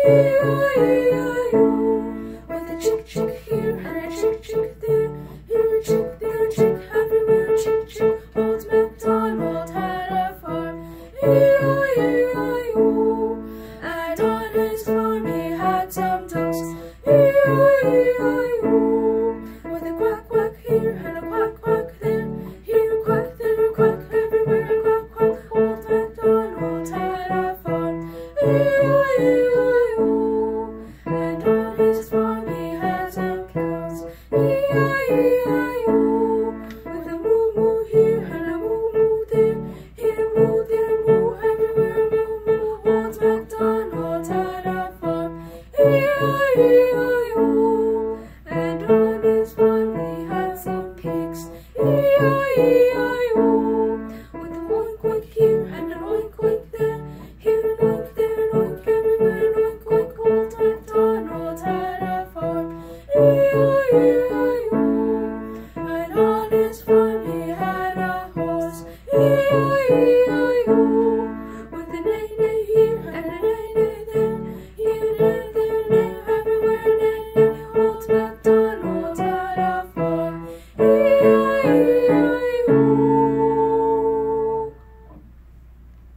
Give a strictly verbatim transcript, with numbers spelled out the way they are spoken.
With a chick chick here and a chick chick there, here a chick, there a chick, everywhere chick chick. Old MacDonald had a farm. E I E I O. And on his farm he had some ducks. E I E I O. With a quack quack here and a quack quack there, here a quack, there a quack, everywhere quack quack. Old MacDonald had a farm. E I E I O. And on his farm he had some cows. E I E I O. With a moo moo here and a moo moo there, here moo, there moo, everywhere moo moo. Old MacDonald had a farm. E I E I O.